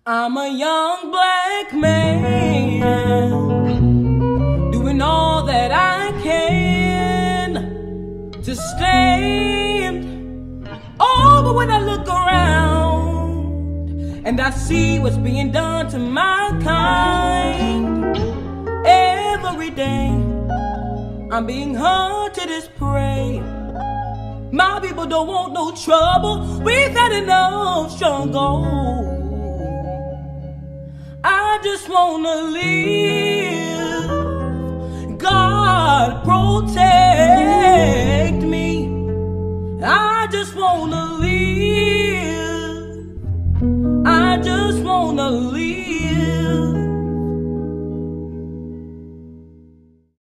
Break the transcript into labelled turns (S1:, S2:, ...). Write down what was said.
S1: I'm a young black man doing all that I can to stand. Oh, but when I look around and I see what's being done to my kind, every day I'm being hurt to this prey. My people don't want no trouble. We've had enough struggle. I just wanna live. God protect.